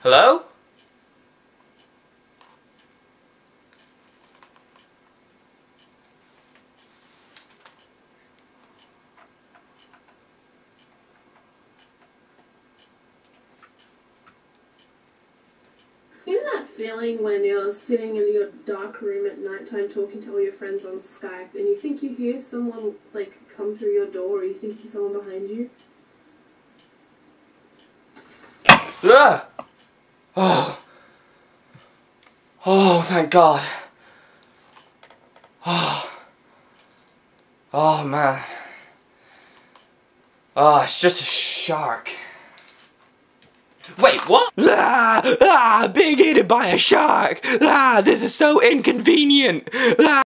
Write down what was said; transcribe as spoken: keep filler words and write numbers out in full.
Hello? You know that feeling when you're sitting in your dark room at nighttime talking to all your friends on Skype and you think you hear someone, like, come through your door, or you think you hear someone behind you? Ah! Oh. Oh, thank God. Oh. Oh, man. Oh, it's just a shark. Wait, what? Ah, ah, being eaten by a shark. Ah, this is so inconvenient. Ah.